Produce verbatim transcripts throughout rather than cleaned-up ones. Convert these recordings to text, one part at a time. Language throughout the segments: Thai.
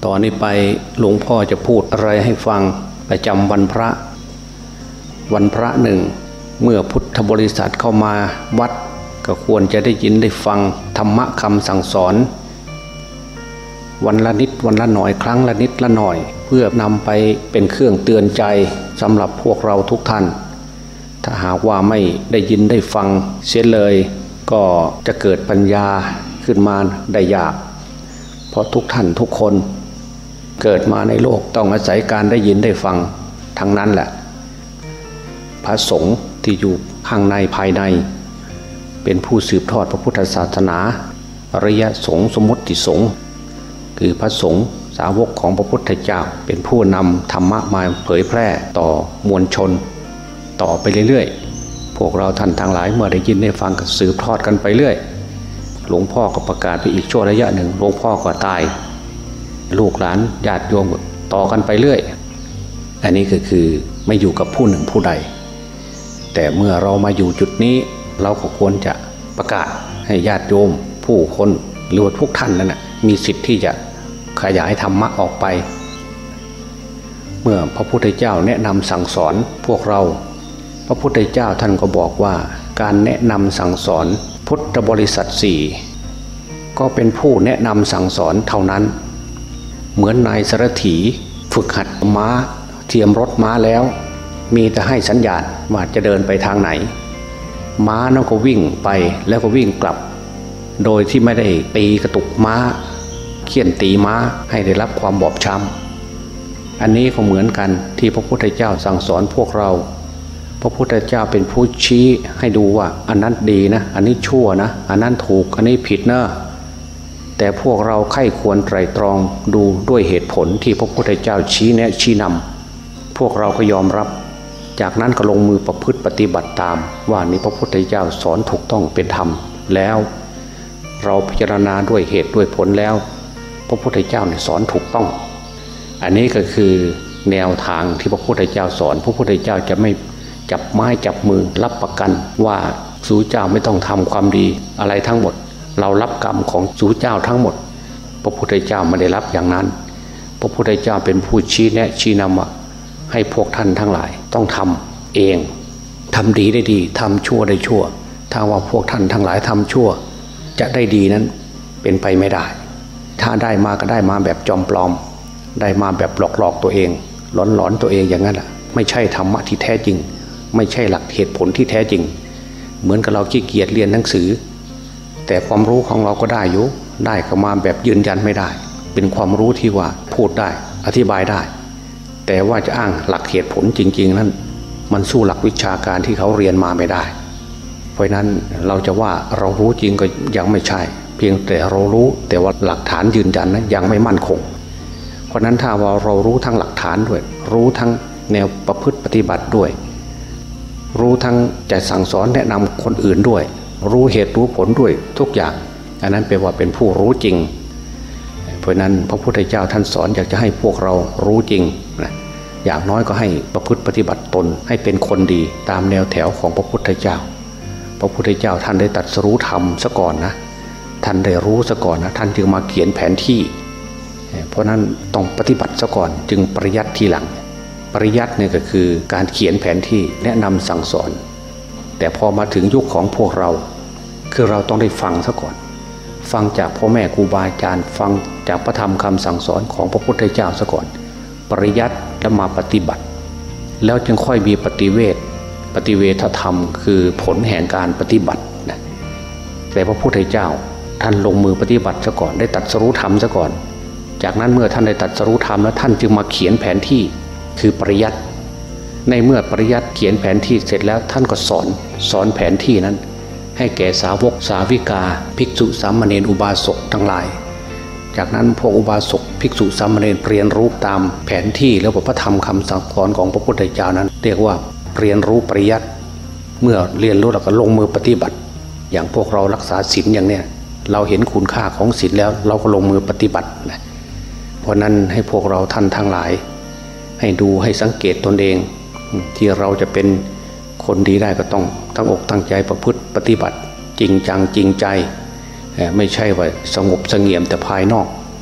ตอนนี้ไปหลวงพ่อจะพูดอะไรให้ฟังประจำวันพระวันพระหนึ่งเมื่อพุทธบริษัทเข้ามาวัดก็ควรจะได้ยินได้ฟังธรรมะคำสั่งสอนวันละนิดวันละหน่อยครั้งละนิดละหน่อยเพื่อนำไปเป็นเครื่องเตือนใจสำหรับพวกเราทุกท่านถ้าหากว่าไม่ได้ยินได้ฟังเสียเลยก็จะเกิดปัญญาขึ้นมาได้ยากเพราะทุกท่านทุกคนเกิดมาในโลกต้องอาศัยการได้ยินได้ฟังทั้งนั้นแหละพระสงฆ์ที่อยู่ข้างในภายในเป็นผู้สืบทอดพระพุทธศาสนาอริยสงฆ์สมุติสงฆ์คือพระสงฆ์สาวกของพระพุทธเจ้าเป็นผู้นำธรรมะมาเผยแพร่ต่อมวลชนต่อไปเรื่อยๆพวกเราท่านทั้งหลายเมื่อได้ยินได้ฟังก็สืบทอดกันไปเรื่อยหลวงพ่อก็ประกาศไปอีกช่วงระยะหนึ่งหลวงพ่อก็ตายลูกหลานญาติโยมต่อกันไปเรื่อยอันนี้ก็คือไม่อยู่กับผู้หนึ่งผู้ใดแต่เมื่อเรามาอยู่จุดนี้เราก็ควรจะประกาศให้ญาติโยมผู้คนหรือว่าทุกท่านนั่นนะมีสิทธิ์ที่จะขยายธรรมะออกไปเมื่อพระพุทธเจ้าแนะนำสั่งสอนพวกเราพระพุทธเจ้าท่านก็บอกว่าการแนะนำสั่งสอนพุทธบริษัทสี่ก็เป็นผู้แนะนำสั่งสอนเท่านั้นเหมือนนายสารถีฝึกหัดม้าเทียมรถม้าแล้วมีแต่ให้สัญญาณว่าจะเดินไปทางไหนม้านั่นก็วิ่งไปแล้วก็วิ่งกลับโดยที่ไม่ได้ตีกระตุกม้าเขี่ยนตีม้าให้ได้รับความบอบช้ำอันนี้ก็เหมือนกันที่พระพุทธเจ้าสั่งสอนพวกเราพระพุทธเจ้าเป็นผู้ชี้ให้ดูว่าอันนั้นดีนะอันนี้ชั่วนะอันนั้นถูกอันนี้ผิดนะแต่พวกเราใคร่ควรไตรตรองดูด้วยเหตุผลที่พระพุทธเจ้าชี้แนะชี้นำพวกเราก็ยอมรับจากนั้นก็ลงมือประพฤติปฏิบัติตามว่านี่พระพุทธเจ้าสอนถูกต้องเป็นธรรมแล้วเราพิจารณาด้วยเหตุด้วยผลแล้วพระพุทธเจ้าเนี่ยสอนถูกต้องอันนี้ก็คือแนวทางที่พระพุทธเจ้าสอนพระพุทธเจ้าจะไม่จับไม้จับมือรับประกันว่าสู่เจ้าไม่ต้องทำความดีอะไรทั้งหมดเรารับกรรมของสู่เจ้าทั้งหมดพระพุทธเจ้าไม่ได้รับอย่างนั้นพระพุทธเจ้าเป็นผู้ชี้แนะชี้นำว่าให้พวกท่านทั้งหลายต้องทำเองทำดีได้ดีทำชั่วได้ชั่วถ้าว่าพวกท่านทั้งหลายทำชั่วจะได้ดีนั้นเป็นไปไม่ได้ถ้าได้มาก็ได้มาแบบจอมปลอมได้มาแบบหลอกหลอกตัวเองหลอนหลอนตัวเองอย่างนั้นแหละไม่ใช่ธรรมะที่แท้จริงไม่ใช่หลักเหตุผลที่แท้จริงเหมือนกับเราขี้เกียจเรียนหนังสือแต่ความรู้ของเราก็ได้อยู่ได้ก็มาแบบยืนยันไม่ได้เป็นความรู้ที่ว่าพูดได้อธิบายได้แต่ว่าจะอ้างหลักเหตุผลจริงๆนั้นมันสู้หลักวิชาการที่เขาเรียนมาไม่ได้เพราะนั้นเราจะว่าเรารู้จริงก็ยังไม่ใช่เพียงแต่เรารู้แต่ว่าหลักฐานยืนยันนั้นยังไม่มั่นคงเพราะนั้นถ้าว่าเรารู้ทั้งหลักฐานด้วยรู้ทั้งแนวประพฤติปฏิบัติด้วยรู้ทั้งจะสั่งสอนแนะนำคนอื่นด้วยรู้เหตุรู้ผลด้วยทุกอย่างอันนั้นแปลว่าเป็นผู้รู้จริงเพราะนั้นพระพุทธเจ้าท่านสอนอยากจะให้พวกเรารู้จริงนะอย่างน้อยก็ให้ประพฤติปฏิบัติตนให้เป็นคนดีตามแนวแถวของพระพุทธเจ้าพระพุทธเจ้าท่านได้ตรัสรู้ธรรมซะก่อนนะท่านได้รู้ซะก่อนนะท่านจึงมาเขียนแผนที่เพราะนั้นต้องปฏิบัติซะก่อนจึงปริยัติทีหลังปริยัติเนี่ยก็คือการเขียนแผนที่แนะนำสั่งสอนแต่พอมาถึงยุคของพวกเราคือเราต้องได้ฟังซะก่อนฟังจากพ่อแม่ครูบาอาจารย์ฟังจากพระธรรมคำสั่งสอนของพระพุทธเจ้าซะก่อนปริยัติแล้วมาปฏิบัติแล้วจึงค่อยมีปฏิเวทปฏิเวทธรรมคือผลแห่งการปฏิบัตินะแต่พระพุทธเจ้าท่านลงมือปฏิบัติซะก่อนได้ตรัสรู้ธรรมซะก่อนจากนั้นเมื่อท่านได้ตรัสรู้ธรรมแล้วท่านจึงมาเขียนแผนที่คือปริยัติในเมื่อปริยัติเขียนแผนที่เสร็จแล้วท่านก็สอนสอนแผนที่นั้นให้แก่สาวกสาวิกาภิกษุสามเณรอุบาสกทั้งหลายจากนั้นพวกอุบาสกภิกษุสามเณรเรียนรู้ตามแผนที่แล้วพระธรรมคำสั่งสอนของพระพุทธเจ้านั้นเรียกว่าเรียนรู้ปริยัติเมื่อเรียนรู้แล้วก็ลงมือปฏิบัติอย่างพวกเรารักษาศีลอย่างเนี้ยเราเห็นคุณค่าของศีลแล้วเราก็ลงมือปฏิบัตินะเพราะนั้นให้พวกเราท่านทั้งหลายให้ดูให้สังเกตตนเองที่เราจะเป็นคนดีได้ก็ต้องตั้งอกตั้งใจประพฤติปฏิบัติจริงจังจริงใจไม่ใช่ว่าสงบเสงี่ยมแต่ภายนอก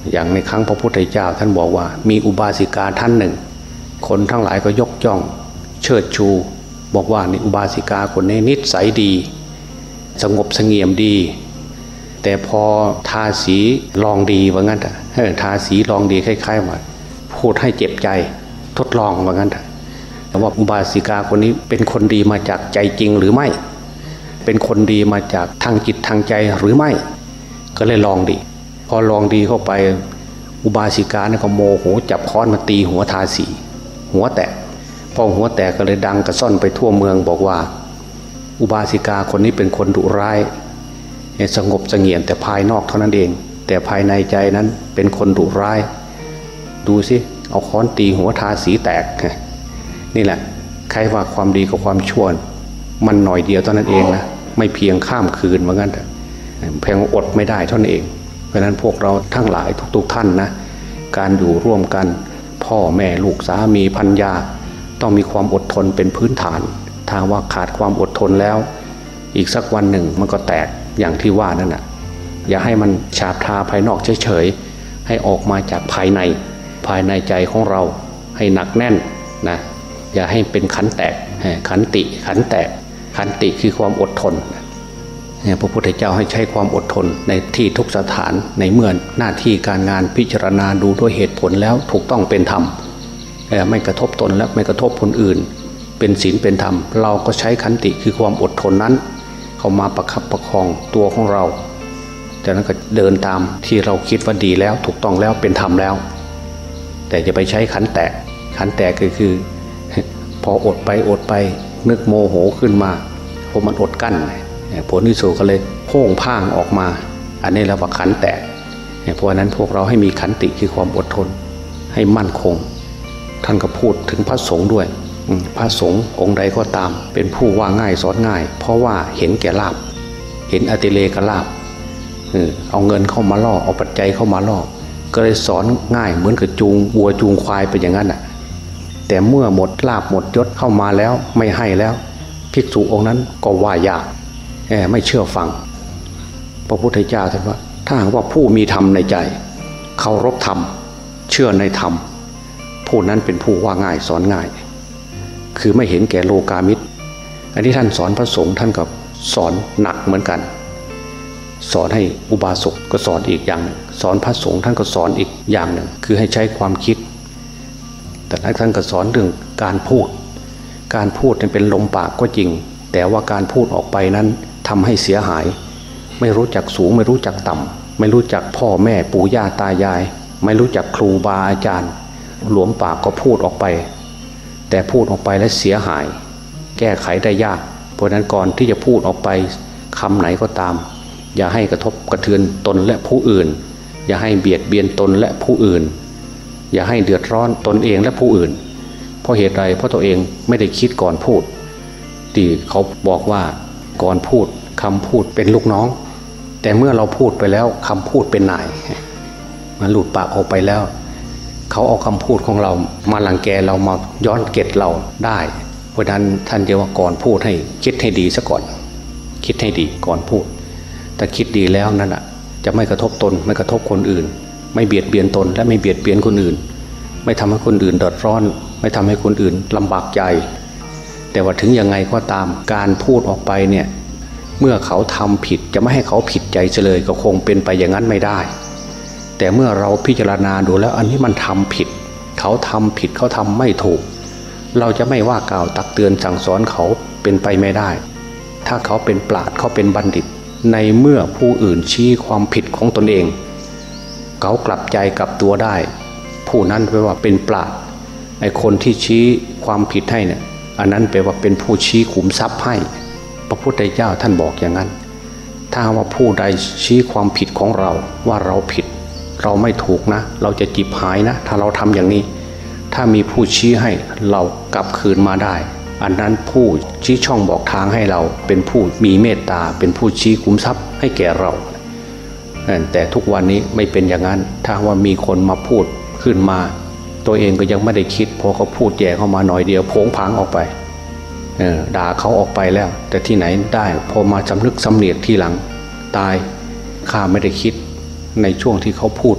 อย่างในครั้งพระพุทธเจ้าท่านบอกว่ามีอุบาสิกาท่านหนึ่งคนทั้งหลายก็ยกย่องเชิดชูบอกว่านี่อุบาสิกาคนนี้นิสัยดีสงบเสงี่ยมดีแต่พอทาสีลองดีว่างั้นเออทาสีลองดีคล้ายๆว่าพูดให้เจ็บใจทดลองว่างั้นแต่ว่าอุบาสิกาคนนี้เป็นคนดีมาจากใจจริงหรือไม่เป็นคนดีมาจากทางจิตทางใจหรือไม่ก็เลยลองดีพอลองดีเข้าไปอุบาสิกาเนี่ยก็โมโหจับค้อนมาตีหัวทาสีหัวแตกพอหัวแตกก็เลยดังกระซ่อนไปทั่วเมืองบอกว่าอุบาสิกาคนนี้เป็นคนดุร้ายสงบเสงี่ยมแต่ภายนอกเท่านั้นเองแต่ภายในใจนั้นเป็นคนดุร้ายดูสิเอาค้อนตีหัวทาสีแตกนี่แหละใครว่าความดีกับความชั่วมันหน่อยเดียวเท่านั้นเองนะไม่เพียงข้ามคืนว่างั้นเพียงอดไม่ได้เท่านั้นเองเพราะนั้นพวกเราทั้งหลายทุกๆท่านนะการอยู่ร่วมกันพ่อแม่ลูกสามีภรรยาต้องมีความอดทนเป็นพื้นฐานถ้าว่าขาดความอดทนแล้วอีกสักวันหนึ่งมันก็แตกอย่างที่ว่านั่นน่ะอย่าให้มันฉาบทาภายนอกเฉยๆให้ออกมาจากภายในภายในใจของเราให้หนักแน่นนะอย่าให้เป็นขันแตกขันติขันแตกขันติคือความอดทนพระพุทธเจ้าให้ใช้ความอดทนในที่ทุกสถานในเมื่อหน้าที่การงานพิจารณาดูด้วยเหตุผลแล้วถูกต้องเป็นธรรมไม่กระทบตนและไม่กระทบคนอื่นเป็นศีลเป็นธรรมเราก็ใช้ขันติคือความอดทนนั้นเข้ามาประคับประคองตัวของเราจากนั้นก็เดินตามที่เราคิดว่าดีแล้วถูกต้องแล้วเป็นธรรมแล้วแต่จะไปใช้ขันแตกขันแตกก็คือพออดไปอดไปนึกโมโหขึ้นมาพอมันอดกั้นผลที่สุดก็เลยโพ่งพ่างออกมาอันนี้เราว่าขันแตกเพราะนั้นพวกเราให้มีขันติคือความอดทนให้มั่นคงท่านก็พูดถึงพระสงฆ์ด้วยพระสงฆ์องค์ใดก็ตามเป็นผู้ว่าง่ายสอนง่ายเพราะว่าเห็นแก่ลาภเห็นอติเลกลาภเอาเงินเข้ามาล่อเอาปัจจัยเข้ามาล่อก็เลยสอนง่ายเหมือนกับจูงวัวจูงควายไปอย่างนั้นอ่ะแต่เมื่อหมดลาภหมดยศเข้ามาแล้วไม่ให้แล้วภิกษุองค์นั้นก็ว่ายากไม่เชื่อฟังพระพุทธเจ้าท่านว่าถ้าหากว่าผู้มีธรรมในใจเคารพธรรมเชื่อในธรรมผู้นั้นเป็นผู้ว่าง่ายสอนง่ายคือไม่เห็นแก่โลกามิตรอันนี้ท่านสอนพระสงฆ์ท่านก็สอนหนักเหมือนกันสอนให้อุบาสกก็สอนอีกอย่างหนึ่งสอนพระสงฆ์ท่านก็สอนอีกอย่างหนึ่งคือให้ใช้ความคิดแต่ท่านก็สอนเรื่องการพูดการพูดเป็นลมปากก็จริงแต่ว่าการพูดออกไปนั้นทำให้เสียหายไม่รู้จักสูงไม่รู้จักต่ำไม่รู้จักพ่อแม่ปู่ย่าตายายไม่รู้จักครูบาอาจารย์หลวมปากก็พูดออกไปแต่พูดออกไปแล้วเสียหายแก้ไขได้ยากเพราะนั้นก่อนที่จะพูดออกไปคำไหนก็ตามอย่าให้กระทบกระเทือนตนและผู้อื่นอย่าให้เบียดเบียนตนและผู้อื่นอย่าให้เดือดร้อนตนเองและผู้อื่นเพราะเหตุใดเพราะตัวเองไม่ได้คิดก่อนพูดที่เขาบอกว่าก่อนพูดคำพูดเป็นลูกน้องแต่เมื่อเราพูดไปแล้วคำพูดเป็นนายมันหลุดปากออกไปแล้วเขาเอาคำพูดของเรามาลังแกเรามาย้อนเก็ตเราได้เพราะนั้นท่านจะว่าก่อนพูดให้คิดให้ดีซะก่อนคิดให้ดีก่อนพูดแต่คิดดีแล้วนั่นอ่ะจะไม่กระทบตนไม่กระทบคนอื่นไม่เบียดเบียนตนและไม่เบียดเบียนคนอื่นไม่ทำให้คนอื่นเดือดร้อนไม่ทำให้คนอื่นลำบากใจแต่ว่าถึงยังไงก็ตามการพูดออกไปเนี่ยเมื่อเขาทำผิดจะไม่ให้เขาผิดใจเลยก็คงเป็นไปอย่างนั้นไม่ได้แต่เมื่อเราพิจารณาดูแล้วอันนี้มันทำผิดเขาทำผิดเขาทำไม่ถูกเราจะไม่ว่ากล่าวตักเตือนสั่งสอนเขาเป็นไปไม่ได้ถ้าเขาเป็นปราชญ์เขาเป็นบัณฑิตในเมื่อผู้อื่นชี้ความผิดของตนเองเขากลับใจกลับตัวได้ผู้นั้นแปลว่าเป็นปราชญ์ไอ้คนที่ชี้ความผิดให้เนี่ยอันนั้นแปลว่าเป็นผู้ชี้ขุมทรัพย์ให้พระพุทธเจ้าท่านบอกอย่างนั้นถ้าว่าผู้ใดชี้ความผิดของเราว่าเราผิดเราไม่ถูกนะเราจะจิบหายนะถ้าเราทำอย่างนี้ถ้ามีผู้ชี้ให้เรากลับคืนมาได้อันนั้นผู้ชี้ช่องบอกทางให้เราเป็นผู้มีเมตตาเป็นผู้ชี้ขุมทรัพย์ให้แก่เราแต่ทุกวันนี้ไม่เป็นอย่างนั้นถ้าว่ามีคนมาพูดขึ้นมาตัวเองก็ยังไม่ได้คิดพอเขาพูดแย่เข้ามาหน่อยเดียวโผงผางออกไปด่าเขาออกไปแล้วแต่ที่ไหนได้พอมาสำนึกสำเนียกทีหลังตายข้าไม่ได้คิดในช่วงที่เขาพูดมา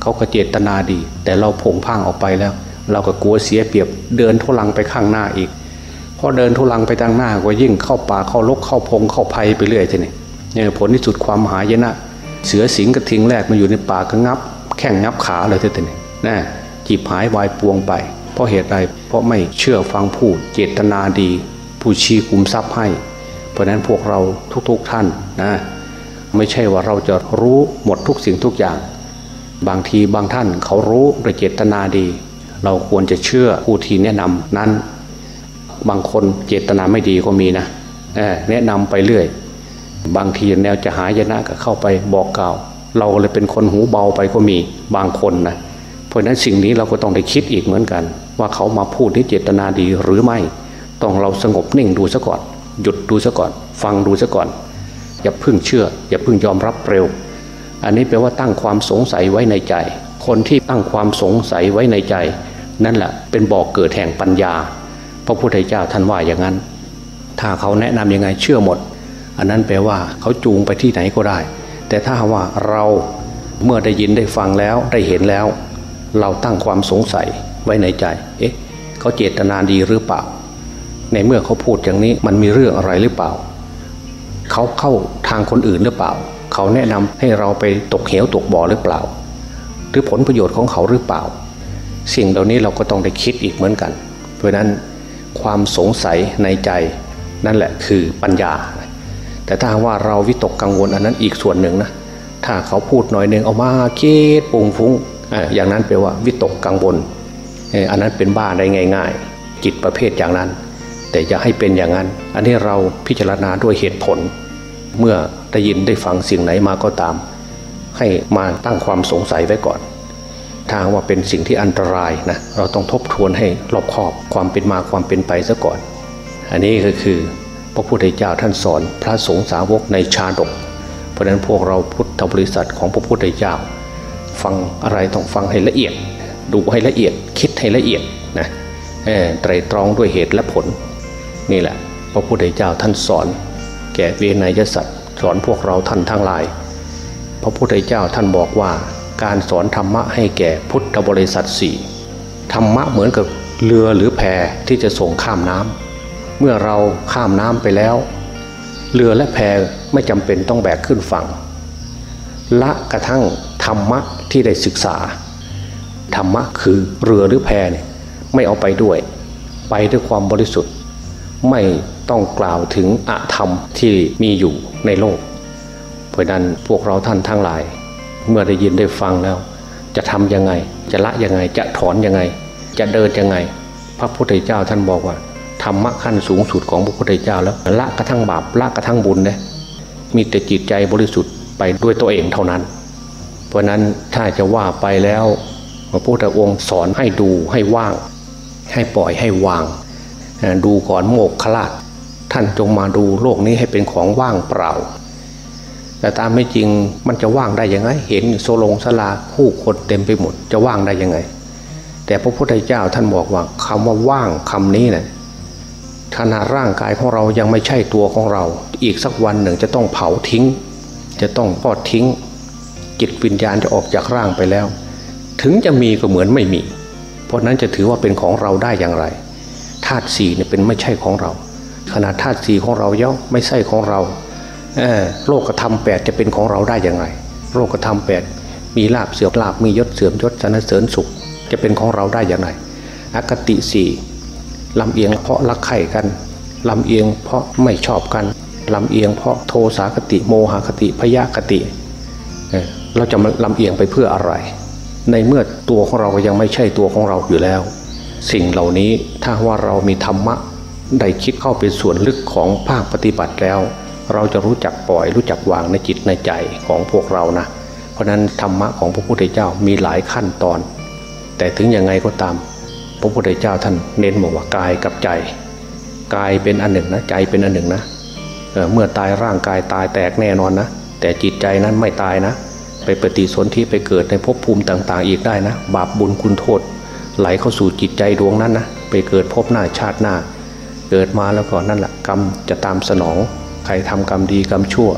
เขาก็เจตนาดีแต่เราผงพ่างออกไปแล้วเราก็กลัวเสียเปรียบเดินทุลังไปข้างหน้าอีกพอเดินทุลังไปทางหน้าก็ยิ่งเข้าป่าเข้าลกเข้าพงเข้าไผ่ไปเรื่อยทีนี้เนี่ยผลที่สุดความหายนะเสือสิงกระทิงแรกมันอยู่ในป่าก็งับแข้งงับขาเลยทีนี้นะจีบหายวายปวงไปเพราะเหตุใดเพราะไม่เชื่อฟังผู้เจตนาดีผู้ชี้คุมทรัพย์ให้เพราะนั้นพวกเราทุกๆท่านนะไม่ใช่ว่าเราจะรู้หมดทุกสิ่งทุกอย่างบางทีบางท่านเขารู้ด้วยเจตนาดีเราควรจะเชื่อผู้ที่แนะนำนั้นบางคนเจตนาไม่ดีก็มีนะแนะนำไปเรื่อยบางทีแนวจะหายนะก็เข้าไปบอกกล่าวเราเลยเป็นคนหูเบาไปก็มีบางคนนะเพราะนั้นสิ่งนี้เราก็ต้องได้คิดอีกเหมือนกันว่าเขามาพูดที่เจตนาดีหรือไม่ต้องเราสงบนิ่งดูซะก่อนหยุดดูซะก่อนฟังดูซะก่อนอย่าเพิ่งเชื่ออย่าเพิ่งยอมรับเร็วอันนี้แปลว่าตั้งความสงสัยไว้ในใจคนที่ตั้งความสงสัยไว้ในใจนั่นแหละเป็นบ่อกเกิดแห่งปัญญาพระพุทธเจ้าท่านว่าอย่างนั้นถ้าเขาแนะนำยังไงเชื่อหมดอันนั้นแปลว่าเขาจูงไปที่ไหนก็ได้แต่ถ้าว่าเราเมื่อได้ยินได้ฟังแล้วได้เห็นแล้วเราตั้งความสงสัยไว้ในใจเอ๊ะเขาเจตนาดีหรือเปล่าในเมื่อเขาพูดอย่างนี้มันมีเรื่องอะไรหรือเปล่าเขาเข้าทางคนอื่นหรือเปล่าเขาแนะนำให้เราไปตกเหวตกบ่อหรือเปล่าหรือผลประโยชน์ของเขาหรือเปล่าสิ่งเหล่านี้เราก็ต้องได้คิดอีกเหมือนกันเพราะนั้นความสงสัยในใจนั่นแหละคือปัญญาแต่ถ้าว่าเราวิตกกังวลอันนั้นอีกส่วนหนึ่งนะถ้าเขาพูดหน่อยหนึ่งเอามาคิดปุงฟุ้งอย่างนั้นแปลว่าวิตกกังวลอันนั้นเป็นบ้าได้ง่ายๆจิตประเภทอย่างนั้นแต่อย่าให้เป็นอย่างนั้นอันนี้เราพิจารณาด้วยเหตุผลเมื่อได้ยินได้ฟังสิ่งไหนมาก็ตามให้มาตั้งความสงสัยไว้ก่อนถ้าว่าเป็นสิ่งที่อันตรายนะเราต้องทบทวนให้รอบคอบความเป็นมาความเป็นไปซะก่อนอันนี้ก็คือพระพุทธเจ้าท่านสอนพระสงฆ์สาวกในชาดกเพราะฉะนั้นพวกเราพุทธบริษัทของพระพุทธเจ้าฟังอะไรต้องฟังให้ละเอียดดูให้ละเอียดคิดให้ละเอียดนะไตรตรองด้วยเหตุและผลนี่แหละพระพุทธเจ้าท่านสอนแก่เวนยสัตว์สอนพวกเราท่านทั้งหลายพระพุทธเจ้าท่านบอกว่าการสอนธรรมะให้แก่พุทธบริษัทสี่ธรรมะเหมือนกับเรือหรือแพที่จะส่งข้ามน้ำเมื่อเราข้ามน้ำไปแล้วเรือและแพไม่จำเป็นต้องแบกขึ้นฝั่งละกระทั่งธรรมะที่ได้ศึกษาธรรมะคือเรือหรือแพเนี่ยไม่เอาไปด้วยไปด้วยความบริสุทธิ์ไม่ต้องกล่าวถึงอธรรมที่มีอยู่ในโลกเพราะนั้นพวกเราท่านทั้งหลายเมื่อได้ยินได้ฟังแล้วจะทำยังไงจะละยังไงจะถอนยังไงจะเดินยังไงพระพุทธเจ้าท่านบอกว่าธรรมะขั้นสูงสุดของพระพุทธเจ้าแล้วละกระทั่งบาปละกระทั่งบุญเนี่ยมีแต่จิตใจบริสุทธิ์ไปด้วยตัวเองเท่านั้นเพราะนั้นถ้าจะว่าไปแล้วพระพุทธองค์สอนให้ดูให้ว่างให้ปล่อยให้วางดูก่อนโมกขลาภท่านจงมาดูโลกนี้ให้เป็นของว่างเปล่าแต่ตามไม่จริงมันจะว่างได้ยังไงเห็นโซลงสลาผู้คนเต็มไปหมดจะว่างได้ยังไงแต่พระพุทธเจ้าท่านบอกว่าคำว่าว่างคำนี้เนี่ยขณะร่างกายของเรายังไม่ใช่ตัวของเราอีกสักวันหนึ่งจะต้องเผาทิ้งจะต้องทอดทิ้งจิตวิญญาณจะออกจากร่างไปแล้วถึงจะมีก็เหมือนไม่มีเพราะนั้นจะถือว่าเป็นของเราได้อย่างไรธาตุสี่เนี่ยเป็นไม่ใช่ของเราขนาดธาตุสี่ของเราย่อมไม่ใช่ของเราโลกธรรมแปดจะเป็นของเราได้อย่างไรโลกธรรมแปดมีลาภเสื่อมลาภมียศเสื่อมยศสรรเสริญสุขจะเป็นของเราได้อย่างไรอคติสี่ลำเอียงเพราะรักใคร่กันลำเอียงเพราะไม่ชอบกันลำเอียงเพราะโทสาคติโมหคติพยาคติเราจะมาลำเอียงไปเพื่ออะไรในเมื่อตัวของเราก็ยังไม่ใช่ตัวของเราอยู่แล้วสิ่งเหล่านี้ถ้าว่าเรามีธรรมะได้คิดเข้าเป็นส่วนลึกของภาคปฏิบัติแล้วเราจะรู้จักปล่อยรู้จักวางในจิตในใจของพวกเรานะเพราะนั้นธรรมะของพระพุทธเจ้ามีหลายขั้นตอนแต่ถึงยังไงก็ตามพระพุทธเจ้าท่านเน้นบอกว่ากายกับใจกายเป็นอันหนึ่งนะใจเป็นอันหนึ่งนะเ, เมื่อตายร่างกายตายแตกแน่นอนนะแต่จิตใจนั้นไม่ตายนะไปปฏิสนธิไปเกิดในภพภูมิต่างๆอีกได้นะบาปบุญคุณโทษไหลเข้าสู่จิตใจดวงนั้นนะไปเกิดภพหน้าชาติหน้าเกิดมาแล้วก็นั่นแหละกรรมจะตามสนองใครทำกรรมดีกรรมชั่ว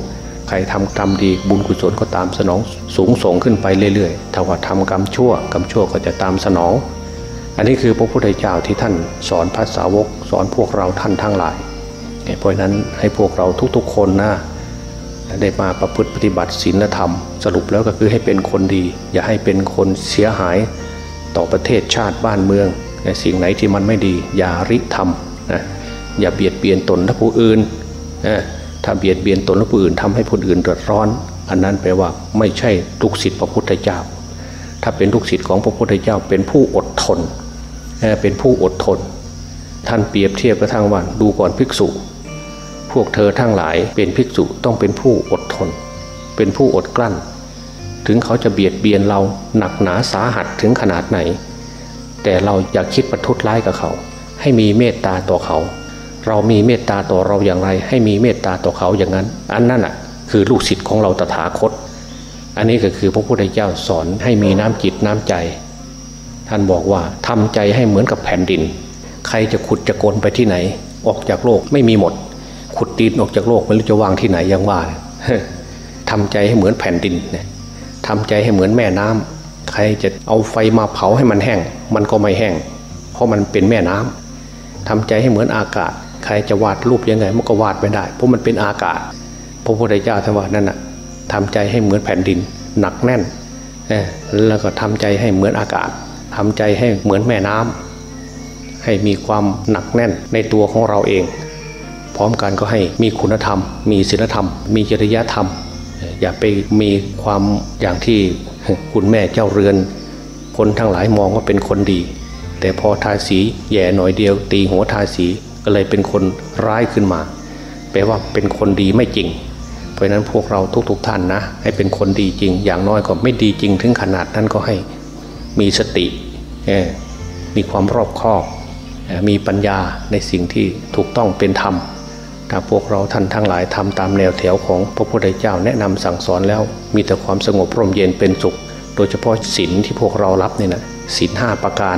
ใครทำกรรมดีบุญกุศลก็ตามสนองสูงส่งขึ้นไปเรื่อยๆถ้าว่าทำกรรมชั่วกรรมชั่วก็จะตามสนองอันนี้คือพระพุทธเจ้าที่ท่านสอนพระสาวกสอนพวกเราท่านทั้งหลายเพราะฉะนั้นให้พวกเราทุกๆคนนะได้มาประพฤติปฏิบัติศีลธรรมสรุปแล้วก็คือให้เป็นคนดีอย่าให้เป็นคนเสียหายต่อประเทศชาติบ้านเมืองสิ่งไหนที่มันไม่ดีอย่าริทำนะอย่าเบียดเบียนตนและผู้อื่นนะถ้าเบียดเบียนตนและผู้อื่นทำให้ผู้อื่นเดือดร้อนอันนั้นแปลว่าไม่ใช่ลูกศิษย์พระพุทธเจ้าถ้าเป็นลูกศิษย์ของพระพุทธเจ้าเป็นผู้อดทนเป็นผู้อดทนท่านเปรียบเทียบกระทั่งว่าดูก่อนภิกษุพวกเธอทั้งหลายเป็นภิกษุต้องเป็นผู้อดทนเป็นผู้อดกลั้นถึงเขาจะเบียดเบียนเราหนักหนาสาหัสถึงขนาดไหนแต่เราอย่าคิดประทุษร้ายกับเขาให้มีเมตตาต่อเขาเรามีเมตตาต่อเราอย่างไรให้มีเมตตาต่อเขาอย่างนั้นอันนั้นอ่ะคือลูกศิษย์ของเราตถาคตอันนี้ก็คือพระพุทธเจ้าสอนให้มีน้ำจิตน้ำใจท่านบอกว่าทำใจให้เหมือนกับแผ่นดินใครจะขุดจะโกนไปที่ไหนออกจากโลกไม่มีหมดขุดดินออกจากโลกไม่รู้จะวางที่ไหนยังว่าทำใจให้เหมือนแผ่นดินทำใจให้เหมือนแม่น้ำใครจะเอาไฟมาเผาให้มันแห้งมันก็ไม่แห้งเพราะมันเป็นแม่น้ำทำใจให้เหมือนอากาศใครจะวาดรูปยังไงมันก็วาดไม่ได้เพราะมันเป็นอากาศพระพุทธเจ้าท่านว่านั่นน่ะทำใจให้เหมือนแผ่นดินหนักแน่นแล้วก็ทำใจให้เหมือนอากาศทำใจให้เหมือนแม่น้ำให้มีความหนักแน่นในตัวของเราเองพร้อมกันก็ให้มีคุณธรรมมีศีลธรรมมีจริยธรรมอย่าไปมีความอย่างที่คุณแม่เจ้าเรือนคนทั้งหลายมองว่าเป็นคนดีแต่พอทาสีแย่หน่อยเดียวตีหัวทาสีก็เลยเป็นคนร้ายขึ้นมาแปลว่าเป็นคนดีไม่จริงเพราะฉะนั้นพวกเราทุกๆท่านนะให้เป็นคนดีจริงอย่างน้อยก็ไม่ดีจริงถึงขนาดนั้นก็ให้มีสติมีความรอบคอบมีปัญญาในสิ่งที่ถูกต้องเป็นธรรมถ้าพวกเราท่านทั้งหลายทำตามแนวแถวของพระพุทธเจ้าแนะนำสั่งสอนแล้วมีแต่ความสงบร่มเย็นเป็นสุขโดยเฉพาะศีลที่พวกเรารับนี่นะศีลห้าประการ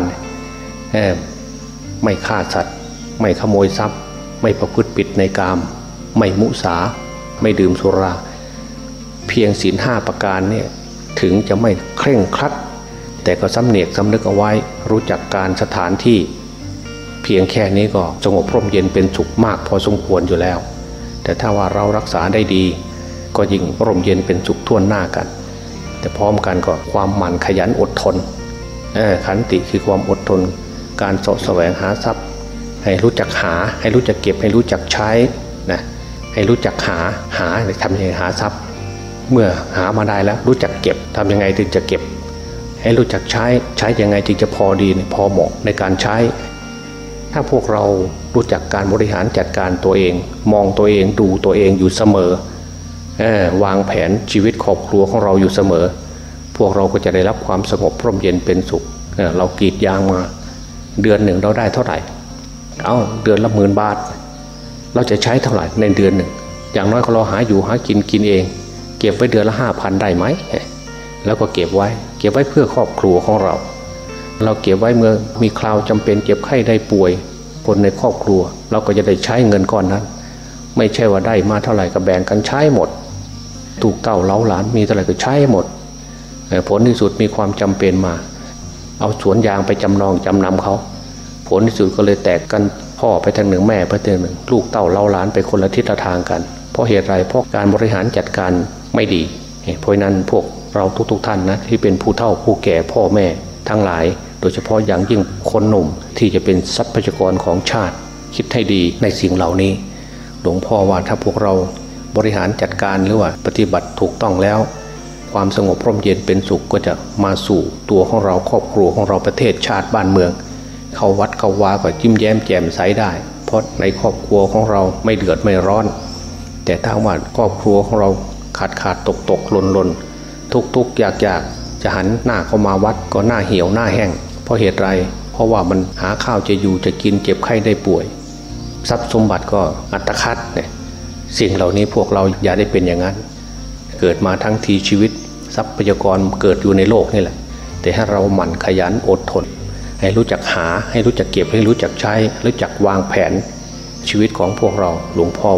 ไม่ฆ่าสัตว์ไม่ขโมยทรัพย์ไม่ประพฤติผิดในกามไม่มุสาไม่ดื่มสุราเพียงศีลห้าประการเนี่ยถึงจะไม่เคร่งครัดแต่ก็สำเนียกสำนึกเอาไว้รู้จักการสถานที่เพียงแค่นี้ก็สงบร่มเย็นเป็นสุขมากพอสมควรอยู่แล้วแต่ถ้าว่าเรารักษาได้ดีก็ยิ่งร่มเย็นเป็นสุขทั่วหน้ากันแต่พร้อมกันก็ความหมั่นขยันอดทนขันติคือความอดทนการเสาะแสวงหาทรัพย์ให้รู้จักหาให้รู้จักเก็บให้รู้จักใช้นะให้รู้จักหาหาทำยังไงหาทรัพย์เมื่อหามาได้แล้วรู้จักเก็บทำยังไงถึงจะเก็บให้รู้จักใช้ใช้ยังไงจึงจะพอดีพอเหมาะในการใช้ถ้าพวกเรารู้จักการบริหารจัดการตัวเองมองตัวเองดูตัวเองอยู่เสมอวางแผนชีวิตครอบครัวของเราอยู่เสมอพวกเราก็จะได้รับความสงบร่มเย็นเป็นสุขเรากรีดยางมาเดือนหนึ่งเราได้เท่าไหร่เอาเดือนละหมื่นบาทเราจะใช้เท่าไหร่ในเดือนหนึ่งอย่างน้อยเราหาอยู่หากินกินเองเก็บไว้เดือนละห้าพันได้ไหมแล้วก็เก็บไว้เก็บไว้เพื่อครอบครัวของเราเราเก็บไว้เมื่อมีคราวจำเป็นเจ็บไข้ได้ป่วยคนในครอบครัวเราก็จะได้ใช้เงินก้อนนั้นไม่ใช่ว่าได้มาเท่าไหร่ก็แบ่งกันใช้หมดถูกเต้าเล้าหลานมีเท่าไหร่ก็ใช้หมดผลที่สุดมีความจำเป็นมาเอาสวนยางไปจำนองจำนำเขาผลที่สุดก็เลยแตกกันพ่อไปทางหนึ่งแม่ไปทางหนึ่งลูกเต้าเล้าหลานไปคนละทิศละทางกันเพราะเหตุไรเพราะการบริหารจัดการไม่ดีเพราะนั้นพวกเราทุกๆท่านนะที่เป็นผู้เฒ่าผู้แก่พ่อแม่ทั้งหลายโดยเฉพาะอย่างยิ่งคนหนุ่มที่จะเป็นทรัพยากรของชาติคิดให้ดีในสิ่งเหล่านี้หลวงพ่อว่าถ้าพวกเราบริหารจัดการหรือว่าปฏิบัติถูกต้องแล้วความสงบร่มเย็นเป็นสุขก็จะมาสู่ตัวของเราครอบครัวของเราประเทศชาติบ้านเมืองเข้าวัดเข้าวาก็ยิ้มแย้มแจ่มใสได้เพราะในครอบครัวของเราไม่เดือดไม่ร้อนแต่ถ้าว่าครอบครัวของเราขาดขาดตกตกหล่นหล่นทุกทุกอยากอยากจะหันหน้าเข้ามาวัดก็หน้าเหี่ยวหน้าแห้งเพราะเหตุไรเพราะว่ามันหาข้าวจะอยู่จะกินเจ็บไข้ได้ป่วยทรัพย์สมบัติก็อัตคัดเนี่ยสิ่งเหล่านี้พวกเราอย่าได้เป็นอย่างนั้นเกิดมาทั้งทีชีวิตทรัพยากรเกิดอยู่ในโลกนี่แหละแต่ให้เราหมั่นขยันอดทนให้รู้จักหาให้รู้จักเก็บให้รู้จักใช้รู้จักวางแผนชีวิตของพวกเราหลวงพ่อว่าค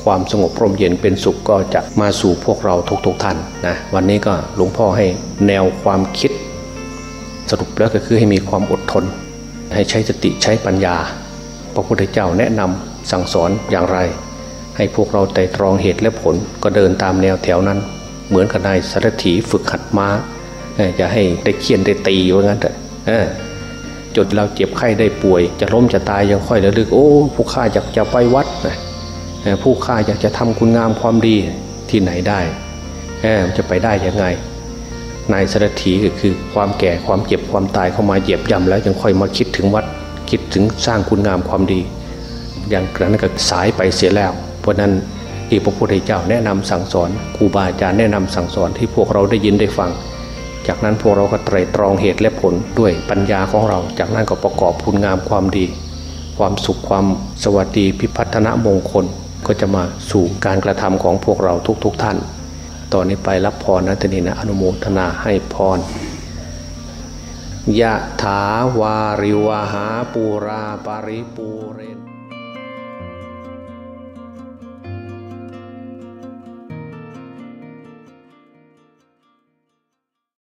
ความสงบร่มเย็นเป็นสุขก็จะมาสู่พวกเราทุกๆท่านนะวันนี้ก็หลวงพ่อให้แนวความคิดสรุปแล้วก็คือให้มีความอดทนให้ใช้สติใช้ปัญญาพระพุทธเจ้าแนะนำสั่งสอนอย่างไรให้พวกเราไตร่ตรองเหตุและผลก็เดินตามแนวแถวนั้นเหมือนกับนายสารถีฝึกหัดม้าจะให้ได้เคี่ยนได้ตีว่างั้นเถอะจนเราเจ็บไข้ได้ป่วยจะล้มจะตายยังค่อยระลึกโอ้ผู้ข้าอยากจะไปวัดนะผู้ข้าอยากจะทำคุณงามความดีที่ไหนได้จะไปได้ยังไงนายสารถีก็คือความแก่ความเจ็บความตายเข้ามาเหยียบย่ำแล้วยังค่อยมาคิดถึงวัดคิดถึงสร้างคุณงามความดีอย่างนั้นก็สายไปเสียแล้วเพราะนั้นที่พระพุทธเจ้าแนะนำสั่งสอนครูบาอาจารย์แนะนำสั่งสอนที่พวกเราได้ยินได้ฟังจากนั้นพวกเราก็ไตร่ตรองเหตุและผลด้วยปัญญาของเราจากนั้นก็ประกอบคุณงามความดีความสุขความสวัสดีพิพัฒนมงคลก็จะมาสู่การกระทำของพวกเราทุกๆท่านตอนนี้ไปรับพรนะทีนี้นะอนุโมทนาให้พรยะถาวาริวหาปูราปาริปูเรน